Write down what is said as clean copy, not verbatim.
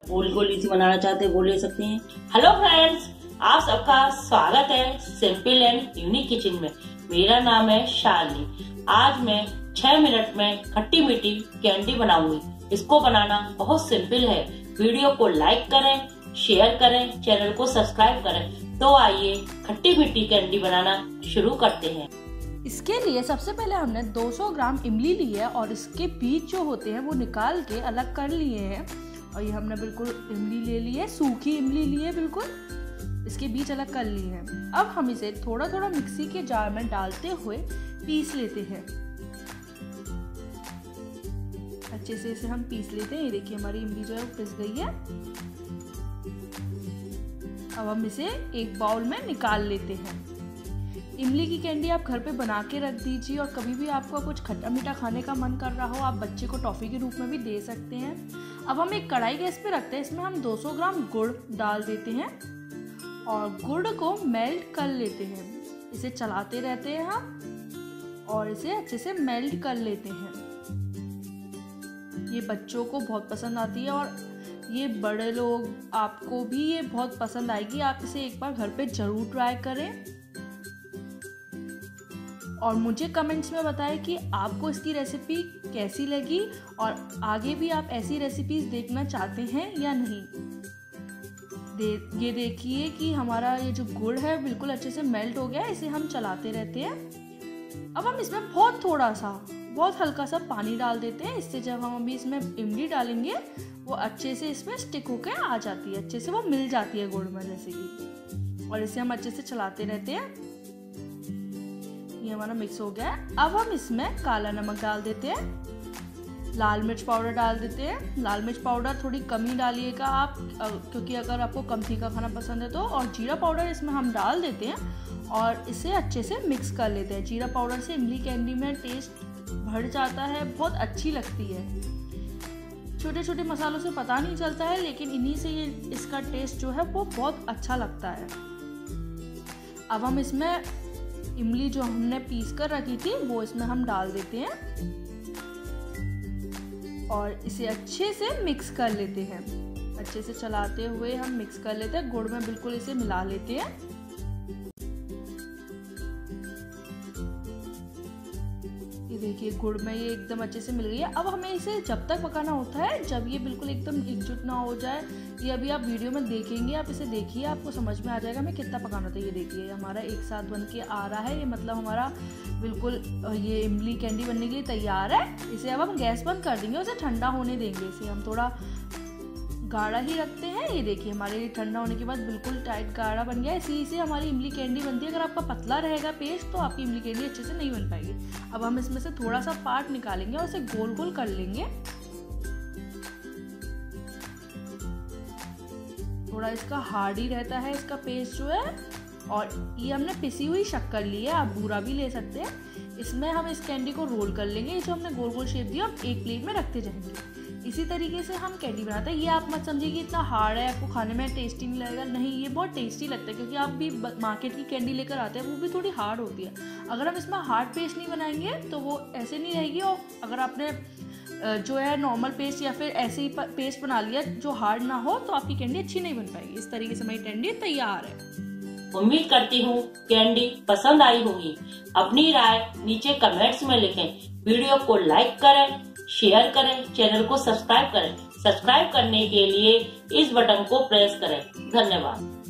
गोली गोली सी बनाना चाहते हैं गोल ले सकते हैं। हेलो फ्रेंड्स, आप सबका स्वागत है सिंपल एंड यूनिक किचन में। मेरा नाम है शालिनी। आज मैं 6 मिनट में खट्टी मीठी कैंडी बनाऊंगी। इसको बनाना बहुत सिंपल है। वीडियो को लाइक करें, शेयर करें, चैनल को सब्सक्राइब करें। तो आइए खट्टी मीठी कैंडी बनाना शुरू करते हैं। इसके लिए सबसे पहले हमने 200 ग्राम इमली ली है और इसके बीज जो होते हैं वो निकाल के अलग कर लिए हैं। और ये हमने बिल्कुल इमली ले ली है, सूखी इमली ली है, बिल्कुल इसके बीज अलग कर लिए हैं। अब हम इसे थोड़ा थोड़ा मिक्सी के जार में डालते हुए पीस लेते हैं। अच्छे से इसे हम पीस लेते हैं। ये देखिए हमारी इमली जो है वो पिस गई है। अब हम इसे एक बाउल में निकाल लेते हैं। इमली की कैंडी आप घर पे बना के रख दीजिए और कभी भी आपको कुछ खट्टा मीठा खाने का मन कर रहा हो आप बच्चे को टॉफी के रूप में भी दे सकते हैं। अब हम एक कढ़ाई गैस पे रखते हैं। इसमें हम 200 ग्राम गुड़ डाल देते हैं और गुड़ को मेल्ट कर लेते हैं। इसे चलाते रहते हैं हम और इसे अच्छे से मेल्ट कर लेते हैं। ये बच्चों को बहुत पसंद आती है और ये बड़े लोग आपको भी ये बहुत पसंद आएगी। आप इसे एक बार घर पे जरूर ट्राई करें और मुझे कमेंट्स में बताएं कि आपको इसकी रेसिपी कैसी लगी और आगे भी आप ऐसी रेसिपीज देखना चाहते हैं या नहीं। ये देखिए कि हमारा ये जो गुड़ है बिल्कुल अच्छे से मेल्ट हो गया है। इसे हम चलाते रहते हैं। अब हम इसमें बहुत हल्का सा पानी डाल देते हैं। इससे जब हम अभी इसमें इमली डालेंगे वो अच्छे से इसमें स्टिक होकर आ जाती है, अच्छे से वो मिल जाती है गुड़ में जैसे कि। और इसे हम अच्छे से चलाते रहते हैं। ये हमारा मिक्स हो गया है। अब हम इसमें काला नमक डाल देते हैं, लाल मिर्च पाउडर डाल देते हैं। लाल मिर्च पाउडर थोड़ी कम ही डालिएगा आप, क्योंकि अगर आपको कम तीखा खाना पसंद है तो। और जीरा पाउडर इसमें हम डाल देते हैं और इसे अच्छे से मिक्स कर लेते हैं। जीरा पाउडर से इमली कैंडी में टेस्ट बढ़ जाता है, बहुत अच्छी लगती है। छोटे छोटे मसालों से पता नहीं चलता है लेकिन इन्हीं से ये इसका टेस्ट जो है वो बहुत अच्छा लगता है। अब हम इसमें इमली जो हमने पीस कर रखी थी वो इसमें हम डाल देते हैं और इसे अच्छे से मिक्स कर लेते हैं। अच्छे से चलाते हुए हम मिक्स कर लेते हैं। गुड़ में बिल्कुल इसे मिला लेते हैं। ये देखिए गुड़ में ये एकदम अच्छे से मिल गई है। अब हमें इसे जब तक पकाना होता है जब ये बिल्कुल एकदम एकजुट ना हो जाए। ये अभी आप वीडियो में देखेंगे, आप इसे देखिए, आपको समझ में आ जाएगा हमें कितना पकाना होता है। ये देखिए हमारा एक साथ बन के आ रहा है। ये मतलब हमारा बिल्कुल ये इमली कैंडी बनने के लिए तैयार है। इसे अब हम गैस बंद कर देंगे, उसे ठंडा होने देंगे। इसे हम थोड़ा गाढ़ा ही रखते हैं। ये देखिए हमारे ठंडा होने के बाद बिल्कुल टाइट गाढ़ा बन गया। इसी से हमारी इमली कैंडी बनती है। अगर आपका पतला रहेगा पेस्ट तो आपकी इमली कैंडी अच्छे से नहीं बन पाएगी। अब हम इसमें से थोड़ा सा पार्ट निकालेंगे और इसे गोल गोल कर लेंगे। थोड़ा इसका हार्ड ही रहता है इसका पेस्ट जो है। और ये हमने पिसी हुई शक्कर ली है, आप बूरा भी ले सकते हैं। इसमें हम इस कैंडी को रोल कर लेंगे। जो हमने गोल गोल शेप दिया हम एक प्लेट में रखते जाएंगे। इसी तरीके से हम कैंडी बनाते हैं। ये आप मत समझिए कि इतना हार्ड है, आपको खाने में टेस्टी नहीं लगेगा। नहीं, ये बहुत टेस्टी लगता है क्योंकि आप भी मार्केट की कैंडी लेकर आते हैं वो भी थोड़ी हार्ड होती है। अगर हम इसमें हार्ड पेस्ट नहीं बनाएंगे तो वो ऐसे नहीं रहेगी। और अगर आपने जो है नॉर्मल पेस्ट या फिर ऐसे ही पेस्ट बना लिया जो हार्ड ना हो तो आपकी कैंडी अच्छी नहीं बन पाएगी। इस तरीके से हमारी कैंडी तैयार है। उम्मीद करती हूँ कैंडी पसंद आई होगी। अपनी राय नीचे कमेंट्स में लिखें। वीडियो को लाइक करें, शेयर करें, चैनल को सब्सक्राइब करें। सब्सक्राइब करने के लिए इस बटन को प्रेस करें। धन्यवाद।